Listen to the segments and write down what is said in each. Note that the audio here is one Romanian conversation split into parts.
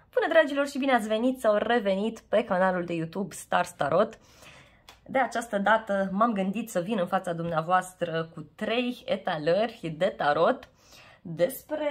Bună dragilor și bine ați venit sau revenit pe canalul de YouTube Stars Tarot. De această dată m-am gândit să vin în fața dumneavoastră cu 3 etalări de tarot despre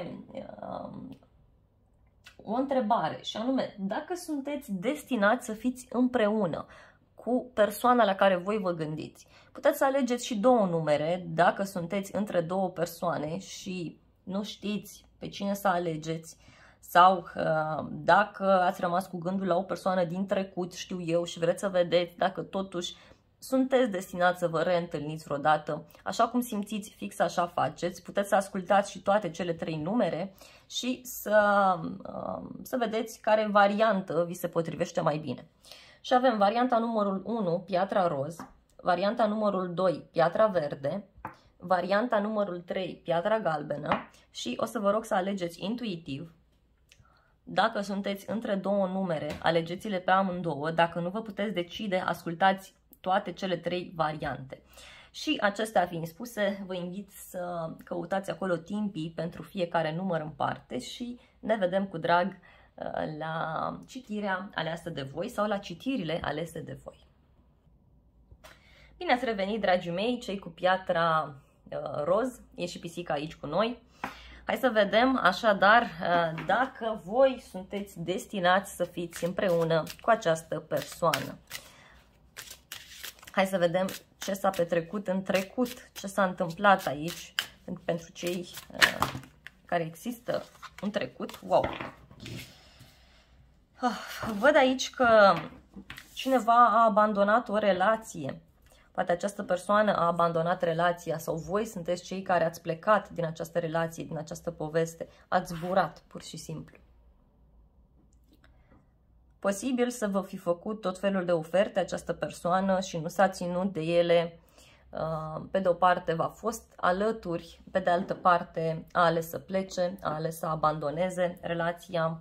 o întrebare și anume, dacă sunteți destinați să fiți împreună cu persoana la care voi vă gândiți. Puteți să alegeți și 2 numere dacă sunteți între 2 persoane și nu știți pe cine să alegeți sau dacă ați rămas cu gândul la o persoană din trecut, știu eu, și vreți să vedeți dacă totuși sunteți destinați să vă reîntâlniți vreodată. Așa cum simțiți, fix așa faceți. Puteți să ascultați și toate cele 3 numere și să vedeți care variantă vi se potrivește mai bine. Și avem varianta numărul 1, piatra roz, varianta numărul 2, piatra verde, varianta numărul 3, piatra galbenă și o să vă rog să alegeți intuitiv. Dacă sunteți între 2 numere, alegeți-le pe amândouă. Dacă nu vă puteți decide, ascultați toate cele 3 variante. Și acestea fiind spuse, vă invit să căutați acolo timpii pentru fiecare număr în parte și ne vedem cu drag la citirea aleasă de voi sau la citirile alese de voi. Bine ați revenit, dragii mei, cei cu piatra roz, e și pisica aici cu noi. Hai să vedem așadar dacă voi sunteți destinați să fiți împreună cu această persoană. Hai să vedem ce s-a petrecut în trecut, ce s-a întâmplat aici pentru cei care există în trecut. Wow! Văd aici că cineva a abandonat o relație. Poate această persoană a abandonat relația sau voi sunteți cei care ați plecat din această relație, din această poveste. Ați zburat, pur și simplu. Posibil să vă fi făcut tot felul de oferte această persoană și nu s-a ținut de ele. Pe de o parte v-a fost alături, pe de altă parte a ales să plece, a ales să abandoneze relația.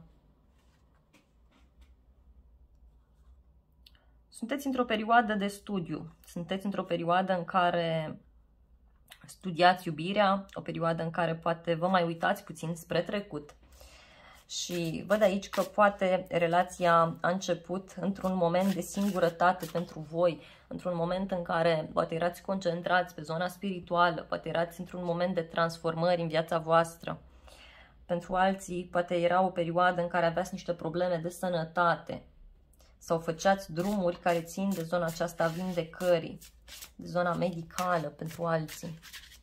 Sunteți într-o perioadă de studiu, sunteți într-o perioadă în care studiați iubirea, o perioadă în care poate vă mai uitați puțin spre trecut. Și văd aici că poate relația a început într-un moment de singurătate pentru voi, într-un moment în care poate erați concentrați pe zona spirituală, poate erați într-un moment de transformări în viața voastră. Pentru alții poate era o perioadă în care aveați niște probleme de sănătate sau făceați drumuri care țin de zona aceasta a vindecării, de zona medicală pentru alții.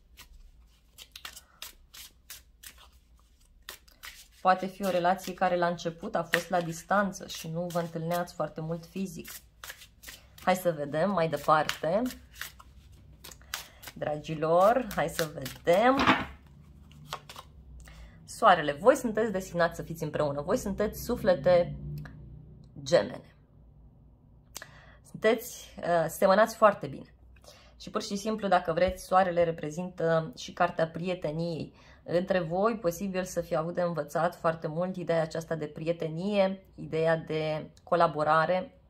Poate fi o relație care la început a fost la distanță și nu vă întâlneați foarte mult fizic. Hai să vedem mai departe. Dragilor, hai să vedem. Soarele, voi sunteți destinați să fiți împreună. Voi sunteți suflete gemene. Semănați foarte bine. Și pur și simplu, dacă vreți, soarele reprezintă și cartea prieteniei. Între voi, posibil să fi avut de învățat foarte mult ideea aceasta de prietenie, ideea de colaborare.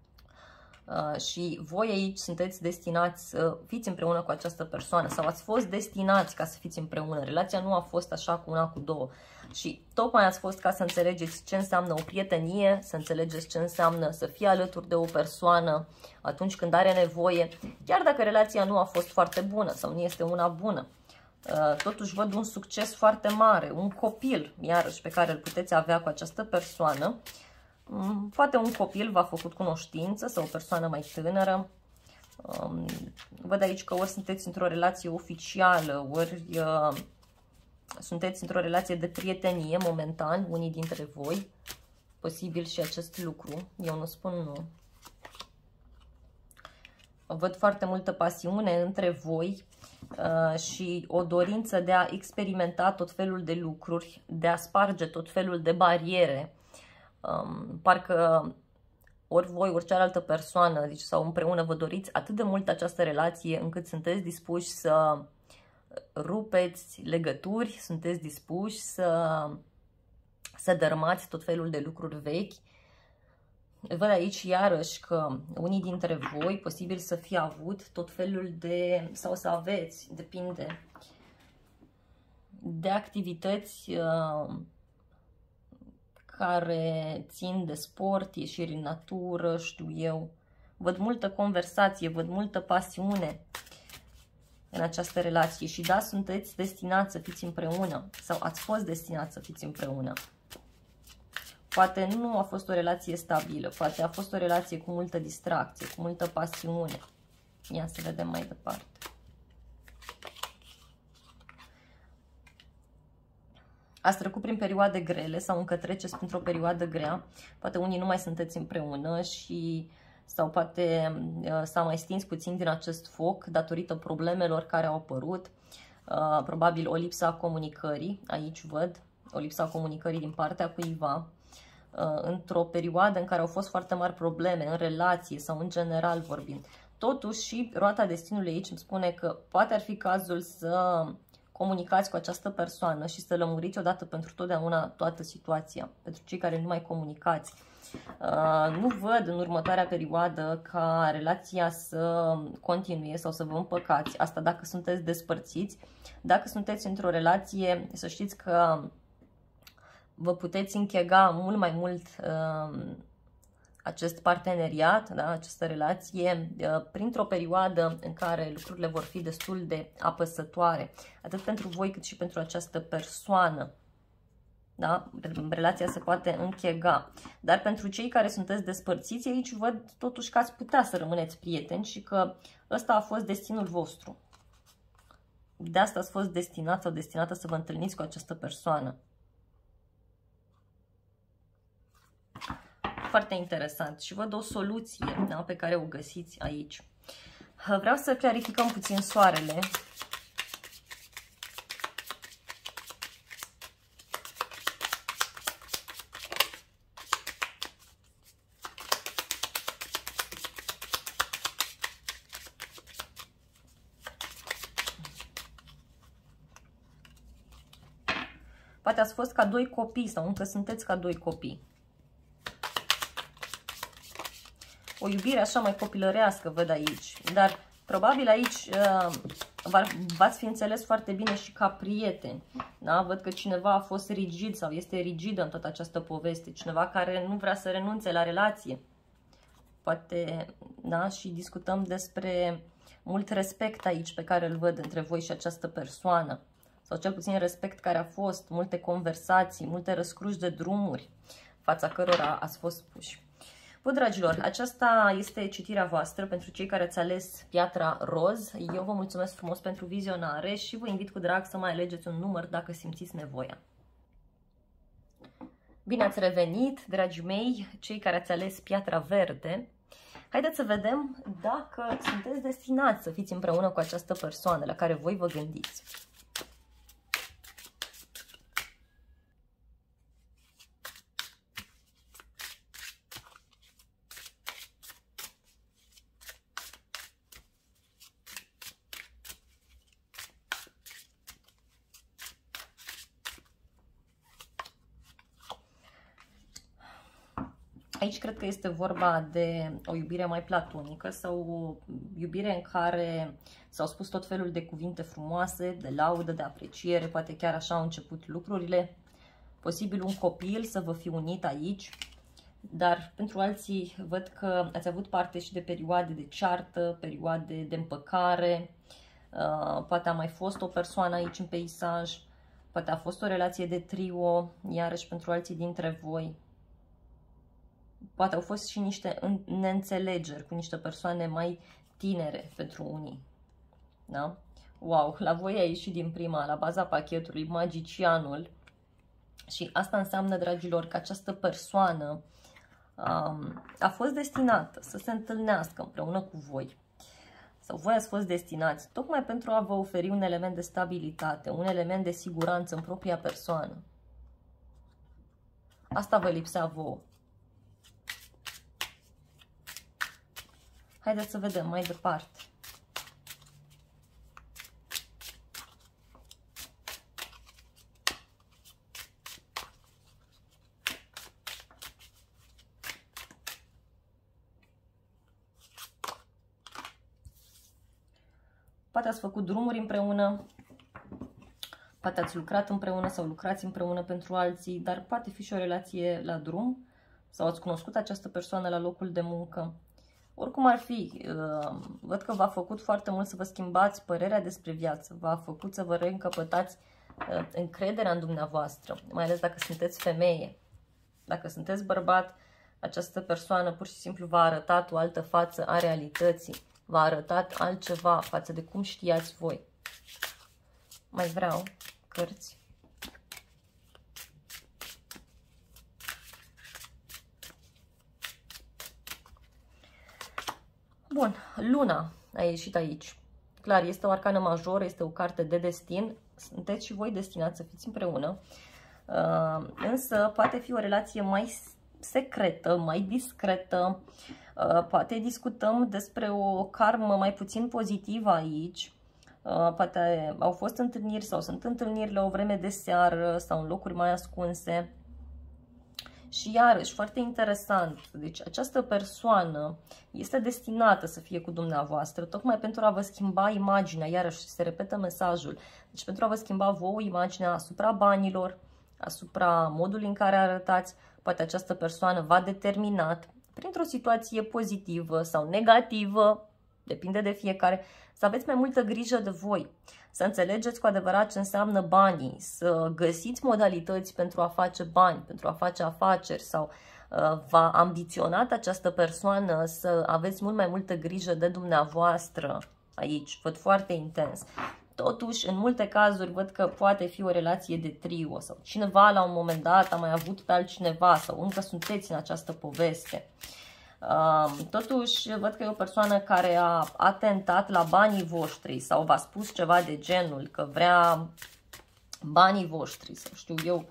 Și voi aici sunteți destinați să fiți împreună cu această persoană sau ați fost destinați ca să fiți împreună. Relația nu a fost așa cu una, cu două. Și tocmai ați fost ca să înțelegeți ce înseamnă o prietenie, să înțelegeți ce înseamnă să fii alături de o persoană atunci când are nevoie, chiar dacă relația nu a fost foarte bună sau nu este una bună. Totuși văd un succes foarte mare, un copil, iarăși, pe care îl puteți avea cu această persoană. Poate un copil v-a făcut cunoștință sau o persoană mai tânără. Văd aici că ori sunteți într-o relație oficială, ori sunteți într-o relație de prietenie momentan, unii dintre voi. Posibil și acest lucru, eu nu spun nu. Văd foarte multă pasiune între voi și o dorință de a experimenta tot felul de lucruri, de a sparge tot felul de bariere. Parcă ori voi, ori cealaltă persoană, deci sau împreună vă doriți atât de mult această relație încât sunteți dispuși să rupeți legături, sunteți dispuși să dărâmați tot felul de lucruri vechi. Văd aici iarăși că unii dintre voi posibil să fie avut tot felul de, sau să aveți, depinde, de activități care țin de sport, ieșiri în natură, știu eu. Văd multă conversație, văd multă pasiune în această relație și da, sunteți destinați să fiți împreună sau ați fost destinați să fiți împreună. Poate nu a fost o relație stabilă, poate a fost o relație cu multă distracție, cu multă pasiune. Ia să vedem mai departe. Ați trecut prin perioade grele sau încă treceți printr-o perioadă grea. Poate unii nu mai sunteți împreună sau poate s-a mai stins puțin din acest foc datorită problemelor care au apărut. Probabil o lipsă a comunicării, aici văd, o lipsă a comunicării din partea cuiva. Într-o perioadă în care au fost foarte mari probleme în relație sau în general vorbind. Totuși și roata destinului aici îmi spune că poate ar fi cazul să comunicați cu această persoană și să lămuriți odată pentru totdeauna toată situația. Pentru cei care nu mai comunicați. Nu văd în următoarea perioadă ca relația să continue sau să vă împăcați. Asta dacă sunteți despărțiți. Dacă sunteți într-o relație, să știți că vă puteți închega mult mai mult acest parteneriat, da, această relație, printr-o perioadă în care lucrurile vor fi destul de apăsătoare, atât pentru voi cât și pentru această persoană. Da? Relația se poate închega. Dar pentru cei care sunteți despărțiți, aici văd totuși că ați putea să rămâneți prieteni și că ăsta a fost destinul vostru. De asta ați fost destinat sau destinată să vă întâlniți cu această persoană. Foarte interesant și văd o soluție, da, pe care o găsiți aici. Vreau să clarificăm puțin soarele. Poate ați fost ca doi copii sau încă sunteți ca doi copii. O iubire așa mai copilărească văd aici, dar probabil aici v-ați fi înțeles foarte bine și ca prieteni. Da? Văd că cineva a fost rigid sau este rigidă în toată această poveste, cineva care nu vrea să renunțe la relație. Poate, da, și discutăm despre mult respect aici pe care îl văd între voi și această persoană. Sau cel puțin respect care a fost, multe conversații, multe răscruci de drumuri fața cărora ați fost puși. Bun, dragilor, aceasta este citirea voastră pentru cei care ați ales piatra roz. Eu vă mulțumesc frumos pentru vizionare și vă invit cu drag să mai alegeți un număr dacă simțiți nevoia. Bine ați revenit, dragii mei, cei care ați ales piatra verde. Haideți să vedem dacă sunteți destinați să fiți împreună cu această persoană la care voi vă gândiți. Aici cred că este vorba de o iubire mai platonică sau o iubire în care s-au spus tot felul de cuvinte frumoase, de laudă, de apreciere, poate chiar așa au început lucrurile. Posibil un copil să vă fi unit aici, dar pentru alții văd că ați avut parte și de perioade de ceartă, perioade de împăcare, poate a mai fost o persoană aici în peisaj, poate a fost o relație de trio, iarăși pentru alții dintre voi. Poate au fost și niște neînțelegeri cu niște persoane mai tinere pentru unii. Da? Wow, la voi a ieșit din prima, la baza pachetului, magicianul. Și asta înseamnă, dragilor, că această persoană a fost destinată să se întâlnească împreună cu voi. Sau voi ați fost destinați tocmai pentru a vă oferi un element de stabilitate, un element de siguranță în propria persoană. Asta vă lipsea vouă. Haideți să vedem mai departe. Poate ați făcut drumuri împreună, Poate ați lucrat împreună sau lucrați împreună pentru alții, dar poate fi și o relație la drum sau ați cunoscut această persoană la locul de muncă. Oricum ar fi, văd că v-a făcut foarte mult să vă schimbați părerea despre viață, v-a făcut să vă reîncăpătați încrederea în dumneavoastră, mai ales dacă sunteți femeie. Dacă sunteți bărbat, această persoană pur și simplu v-a arătat o altă față a realității, v-a arătat altceva față de cum știați voi. Mai vreau cărți. Bun, Luna a ieșit aici. Clar, este o arcană majoră, este o carte de destin. Sunteți și voi destinați să fiți împreună. Însă poate fi o relație mai secretă, mai discretă. Poate discutăm despre o karmă mai puțin pozitivă aici. Poate au fost întâlniri sau sunt întâlniri la o vreme de seară sau în locuri mai ascunse. Și iarăși, foarte interesant, deci această persoană este destinată să fie cu dumneavoastră, tocmai pentru a vă schimba imaginea, iarăși se repetă mesajul, deci pentru a vă schimba vouă imaginea asupra banilor, asupra modului în care arătați. Poate această persoană v-a determinat, printr-o situație pozitivă sau negativă, depinde de fiecare, să aveți mai multă grijă de voi, să înțelegeți cu adevărat ce înseamnă banii, să găsiți modalități pentru a face bani, pentru a face afaceri sau v-a ambiționat această persoană să aveți mult mai multă grijă de dumneavoastră aici, văd foarte intens. Totuși, în multe cazuri, văd că poate fi o relație de trio sau cineva la un moment dat a mai avut pe altcineva sau încă sunteți în această poveste. Totuși, văd că e o persoană care a atentat la banii voștri sau v-a spus ceva de genul că vrea banii voștri sau știu eu.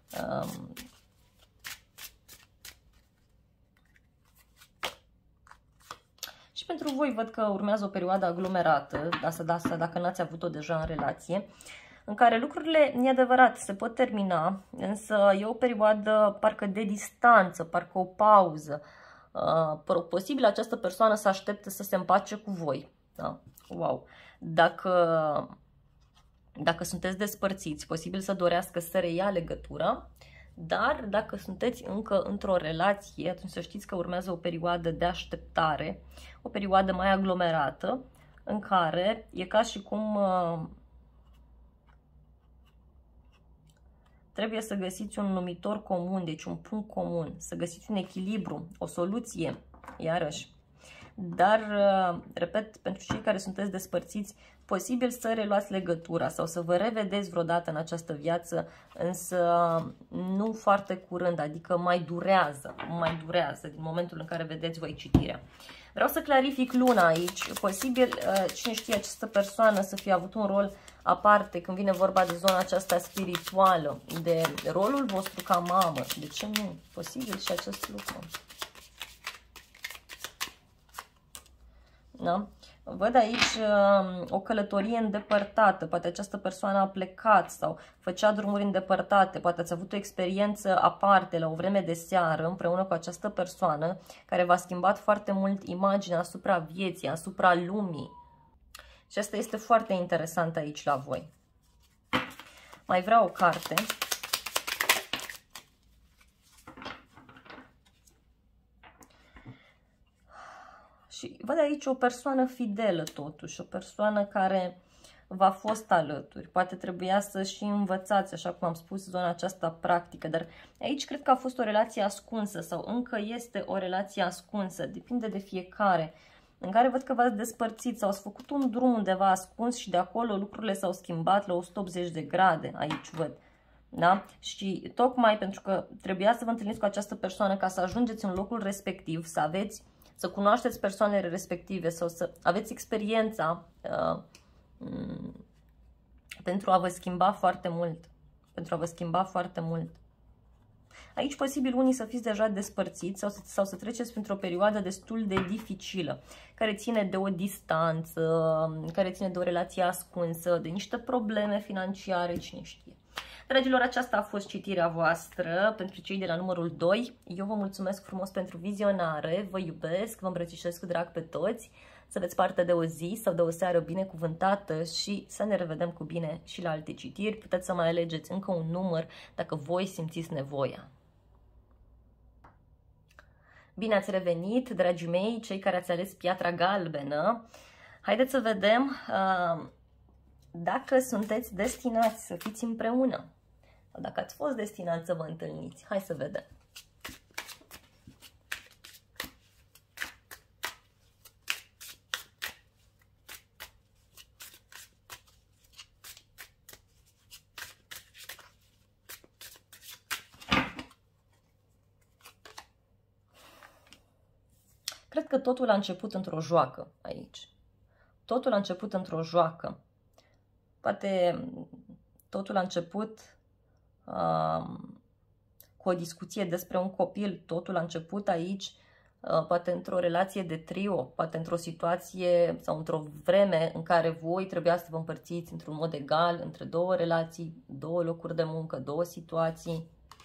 Și pentru voi văd că urmează o perioadă aglomerată, asta dacă n-ați avut-o deja în relație, în care lucrurile, e adevărat, se pot termina, însă e o perioadă parcă de distanță, parcă o pauză. Posibil această persoană să aștepte să se împace cu voi. Da? Wow. Dacă sunteți despărțiți, posibil să dorească să reia legătura, dar dacă sunteți încă într-o relație, atunci să știți că urmează o perioadă de așteptare, o perioadă mai aglomerată, în care e ca și cum trebuie să găsiți un numitor comun, deci un punct comun, să găsiți un echilibru, o soluție, iarăși. Dar, repet, pentru cei care sunteți despărțiți, posibil să reluați legătura sau să vă revedeți vreodată în această viață, însă nu foarte curând, adică mai durează din momentul în care vedeți voi citirea. Vreau să clarific Luna aici. Posibil, cine știe, această persoană să fie avut un rol aparte când vine vorba de zona aceasta spirituală, de rolul vostru ca mamă. De ce nu? Posibil și acest lucru. Da? Văd aici o călătorie îndepărtată, poate această persoană a plecat sau făcea drumuri îndepărtate, poate ați avut o experiență aparte la o vreme de seară împreună cu această persoană care v-a schimbat foarte mult imaginea asupra vieții, asupra lumii. Și asta este foarte interesant aici la voi. Mai vreau o carte. Și văd aici o persoană fidelă totuși, o persoană care v-a fost alături. Poate trebuia să și învățați, așa cum am spus, zona aceasta practică, dar aici cred că a fost o relație ascunsă sau încă este o relație ascunsă, depinde de fiecare, în care văd că v-ați despărțit sau ați făcut un drum undeva ascuns și de acolo lucrurile s-au schimbat la 180 de grade, aici văd. Da? Și tocmai pentru că trebuia să vă întâlniți cu această persoană ca să ajungeți în locul respectiv, să cunoașteți persoanele respective sau să aveți experiența pentru a vă schimba foarte mult. Pentru a vă schimba foarte mult. Aici posibil unii să fiți deja despărțiți sau să treceți printr-o perioadă destul de dificilă, care ține de o distanță, care ține de o relație ascunsă, de niște probleme financiare, cine știe. Dragilor, aceasta a fost citirea voastră pentru cei de la numărul 2. Eu vă mulțumesc frumos pentru vizionare, vă iubesc, vă îmbrățișez cu drag pe toți. să aveți parte de o zi sau de o seară binecuvântată și să ne revedem cu bine și la alte citiri. Puteți să mai alegeți încă un număr dacă voi simțiți nevoia. Bine ați revenit, dragii mei, cei care ați ales piatra galbenă. Haideți să vedem dacă sunteți destinați să fiți împreună. Sau dacă ați fost destinați să vă întâlniți. Hai să vedem. Cred că totul a început într-o joacă aici. Totul a început într-o joacă. Poate totul a început cu o discuție despre un copil. Totul a început aici, poate într-o relație de trio, poate într-o situație sau într-o vreme în care voi trebuia să vă împărțiți într-un mod egal între două relații, două locuri de muncă, două situații.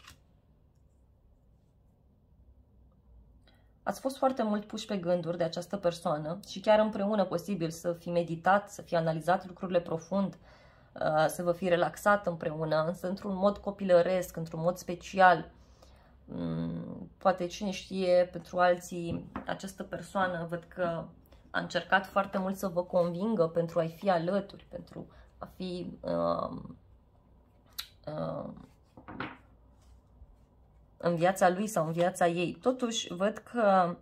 Ați fost foarte mult puși pe gânduri de această persoană și chiar împreună posibil să fi meditat, să fi analizat lucrurile profund, să vă fi relaxat împreună, însă într-un mod copilăresc, într-un mod special. Poate cine știe, pentru alții această persoană văd că a încercat foarte mult să vă convingă pentru a-i fi alături, pentru a fi în viața lui sau în viața ei. Totuși, văd că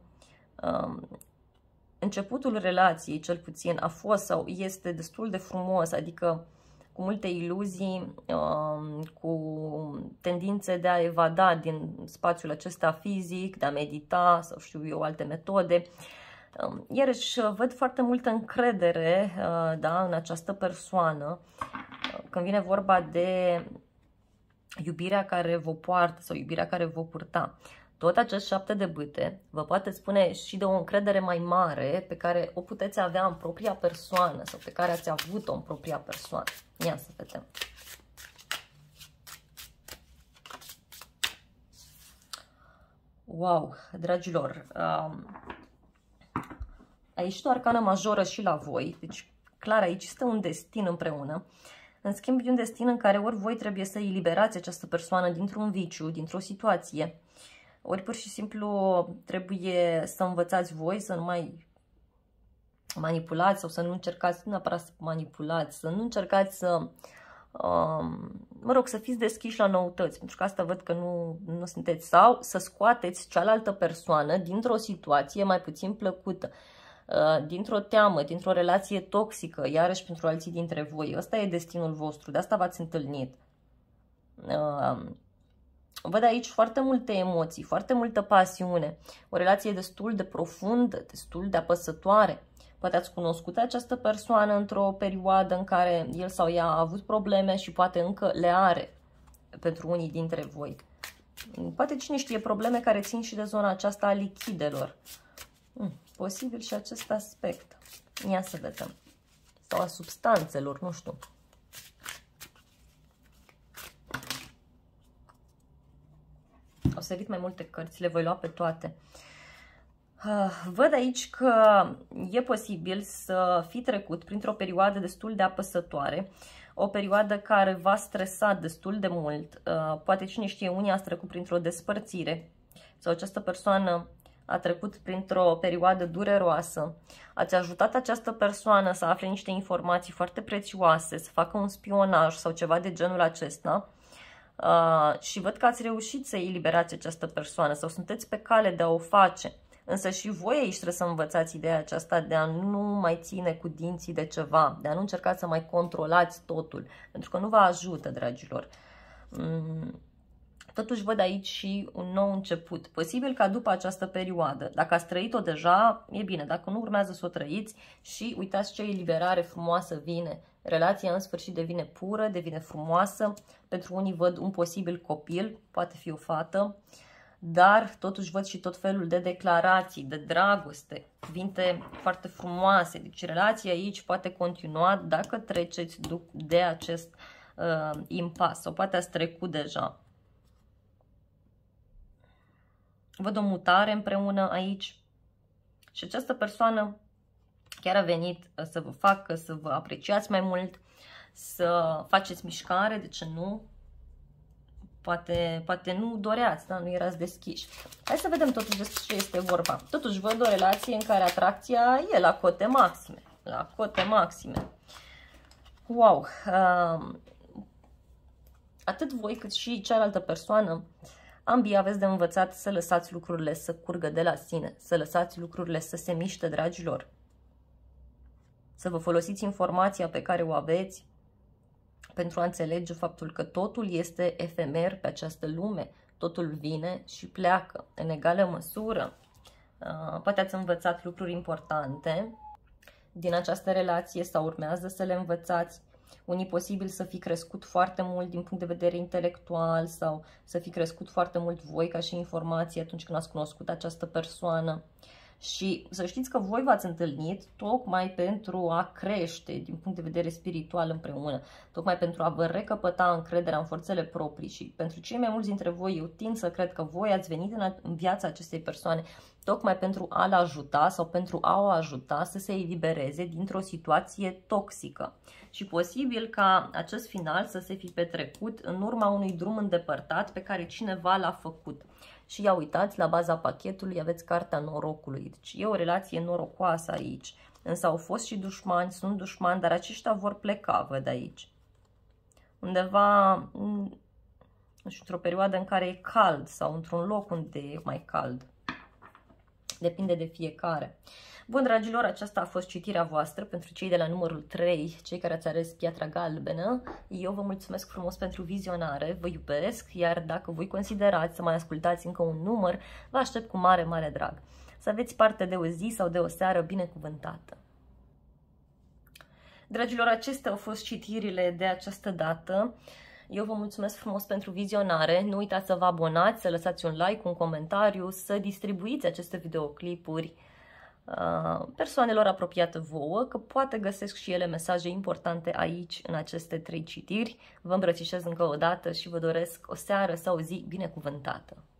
începutul relației, cel puțin, a fost sau este destul de frumos, adică cu multe iluzii, cu tendințe de a evada din spațiul acesta fizic, de a medita sau știu eu alte metode. Iarăși văd foarte multă încredere da, în această persoană când vine vorba de iubirea care vă poartă sau iubirea care vă purta. Tot acest 7 de bâte vă poate spune și de o încredere mai mare pe care o puteți avea în propria persoană sau pe care ați avut-o în propria persoană. Ia să vedem. Wow, dragilor, aici o arcană majoră și la voi, deci clar aici este un destin împreună. În schimb, e un destin în care ori voi trebuie să eliberați această persoană dintr-un viciu, dintr-o situație, ori pur și simplu trebuie să învățați voi să nu mai manipulați sau să nu încercați neapărat să manipulați, să nu încercați să, mă rog, să fiți deschiși la noutăți, pentru că asta văd că nu sunteți, sau să scoateți cealaltă persoană dintr-o situație mai puțin plăcută, dintr-o teamă, dintr-o relație toxică, iarăși pentru alții dintre voi. Ăsta e destinul vostru, de asta v-ați întâlnit. Văd aici foarte multe emoții, foarte multă pasiune, o relație destul de profundă, destul de apăsătoare. Poate ați cunoscut această persoană într-o perioadă în care el sau ea a avut probleme și poate încă le are pentru unii dintre voi. Poate cine știe, probleme care țin și de zona aceasta a lichidelor. Posibil și acest aspect. Ia să vedem. Sau a substanțelor, nu știu. O să evit mai multe cărți, le voi lua pe toate. Văd aici că e posibil să fi trecut printr-o perioadă destul de apăsătoare, o perioadă care v-a stresat destul de mult. Poate cine știe, unii ați trecut printr-o despărțire sau această persoană a trecut printr-o perioadă dureroasă. Ați ajutat această persoană să afle niște informații foarte prețioase, să facă un spionaj sau ceva de genul acesta. Și văd că ați reușit să eliberați această persoană sau sunteți pe cale de a o face. Însă și voi aici trebuie să învățați ideea aceasta de a nu mai ține cu dinții de ceva, de a nu încercați să mai controlați totul, pentru că nu vă ajută, dragilor. Totuși văd aici și un nou început. Posibil ca după această perioadă, dacă ați trăit-o deja, e bine, dacă nu urmează să o trăiți și uitați ce eliberare frumoasă vine. Relația în sfârșit devine pură, devine frumoasă. Pentru unii văd un posibil copil, poate fi o fată, dar totuși văd și tot felul de declarații, de dragoste, cuvinte foarte frumoase. Deci relația aici poate continua dacă treceți de acest impas sau poate ați trecut deja. Văd o mutare împreună aici și această persoană chiar a venit să vă facă să vă apreciați mai mult, să faceți mișcare, de ce nu? Poate nu doreați, da? Nu erați deschiși. Hai să vedem totuși despre ce este vorba. Totuși văd o relație în care atracția e la cote maxime. La cote maxime. Wow! Atât voi cât și cealaltă persoană, ambii aveți de învățat să lăsați lucrurile să curgă de la sine, să lăsați lucrurile să se miște, dragilor. Să vă folosiți informația pe care o aveți pentru a înțelege faptul că totul este efemer pe această lume, totul vine și pleacă în egală măsură. Poate ați învățat lucruri importante din această relație sau urmează să le învățați. Unii posibil să fi crescut foarte mult din punct de vedere intelectual sau să fi crescut foarte mult voi ca și informație atunci când ați cunoscut această persoană. Și să știți că voi v-ați întâlnit tocmai pentru a crește din punct de vedere spiritual împreună, tocmai pentru a vă recăpăta încrederea în forțele proprii și pentru cei mai mulți dintre voi, eu tind să cred că voi ați venit în viața acestei persoane tocmai pentru a-l ajuta sau pentru a o ajuta să se elibereze dintr-o situație toxică. Și posibil ca acest final să se fi petrecut în urma unui drum îndepărtat pe care cineva l-a făcut. Și ia uitați, la baza pachetului aveți cartea norocului. Deci e o relație norocoasă aici. Însă au fost și dușmani, sunt dușmani, dar aceștia vor pleca, văd aici. Undeva, nu știu, într-o perioadă în care e cald sau într-un loc unde e mai cald. Depinde de fiecare. Bun, dragilor, aceasta a fost citirea voastră pentru cei de la numărul 3, cei care ați ales piatra galbenă. Eu vă mulțumesc frumos pentru vizionare, vă iubesc, iar dacă voi considerați să mai ascultați încă un număr, vă aștept cu mare, mare drag. Să aveți parte de o zi sau de o seară binecuvântată. Dragilor, acestea au fost citirile de această dată. Eu vă mulțumesc frumos pentru vizionare. Nu uitați să vă abonați, să lăsați un like, un comentariu, să distribuiți aceste videoclipuri persoanelor apropiate vouă, că poate găsesc și ele mesaje importante aici, în aceste 3 citiri. Vă îmbrățișez încă o dată și vă doresc o seară sau o zi binecuvântată.